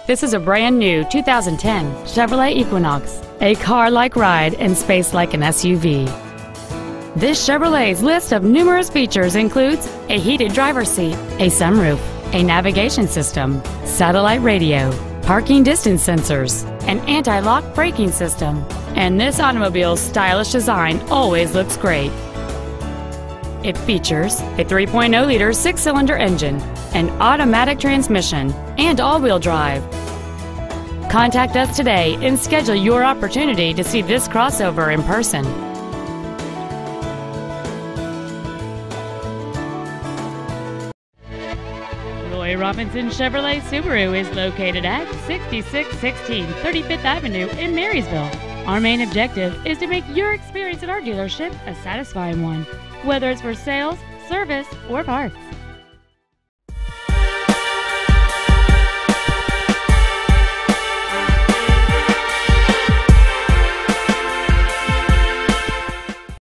This is a brand new 2010 Chevrolet Equinox, a car-like ride and space like an SUV. This Chevrolet's list of numerous features includes a heated driver's seat, a sunroof, a navigation system, satellite radio, parking distance sensors, an anti-lock braking system, and this automobile's stylish design always looks great. It features a 3.0-liter six-cylinder engine, an automatic transmission, and all-wheel drive. Contact us today and schedule your opportunity to see this crossover in person. Roy Robinson Chevrolet Subaru is located at 6616 35th Avenue in Marysville. Our main objective is to make your experience at our dealership a satisfying one, whether it's for sales, service, or parts.